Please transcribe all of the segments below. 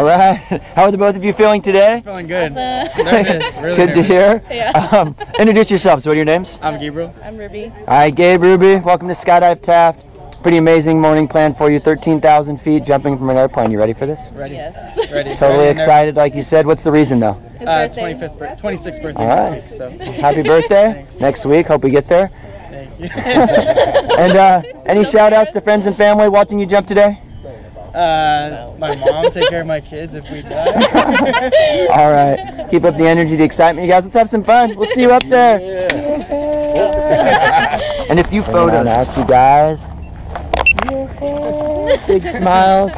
right. How are the both of you feeling today? Feeling good. Awesome. Nervous. Really Good to hear. Yeah. Introduce yourselves. What are your names? I'm Gabriel. I'm Ruby. All right, Gabe, Ruby. Welcome to Skydive Taft. Pretty amazing morning plan for you. 13,000 feet jumping from an airplane. You ready for this? Ready. Yes. Ready. Totally Ready, excited, like you said. What's the reason, though? His birthday. 26th birthday All right. this week. So. Happy birthday. Thanks. Next week. Hope we get there. Thank you. And any shout outs to friends and family watching you jump today? My mom, take care of my kids if we die. All right. Keep up the energy, the excitement, you guys. Let's have some fun. We'll see you up there. And if you photos out, you guys. Big smiles.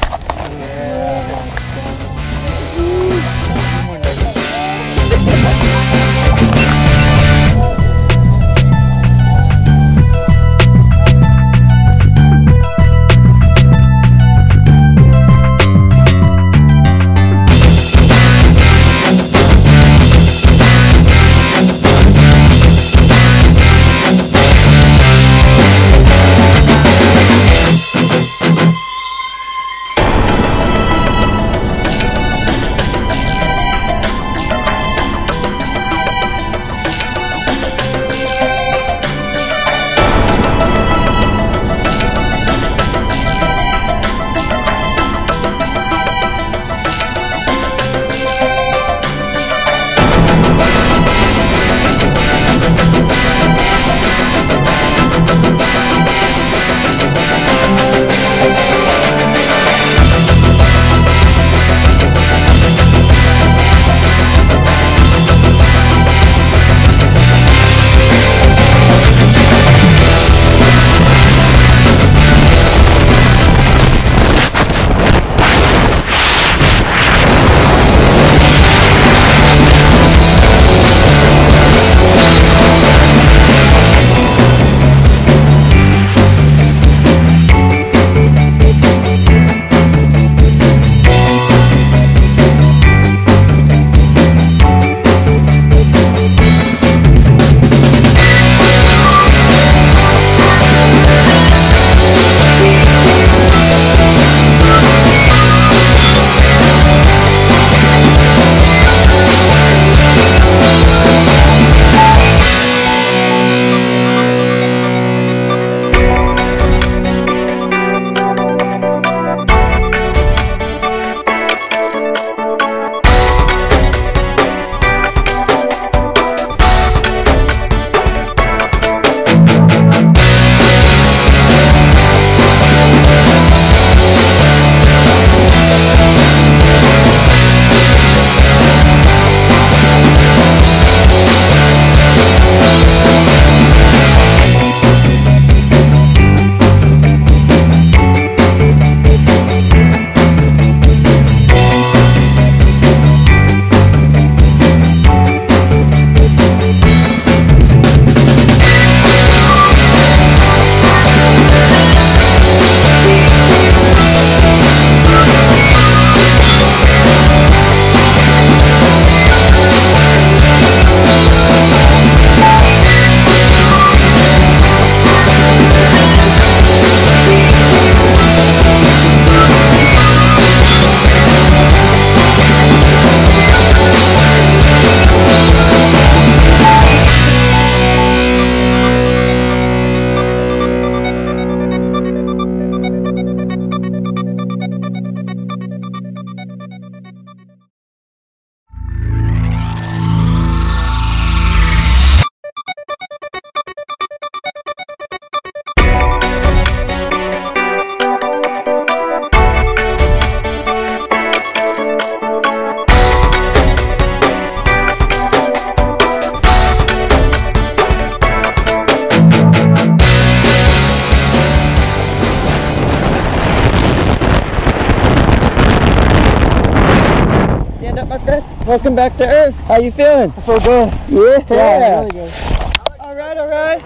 Welcome back to Earth. How you feeling? I feel good. Yeah. Really good. All right.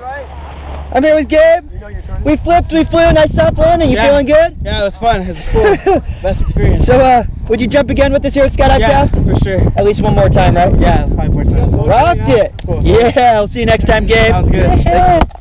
I'm here with Gabe. We flipped, we flew, nice soft landing. You feeling good? Yeah, it was fun. It was cool. Best experience. So, would you jump again with us here at Skydive Taft? Yeah, for sure. At least one more time, right? Yeah, 5 more times. Rocked it. Cool. Yeah, I'll see you next time, Gabe. Sounds good. Yeah.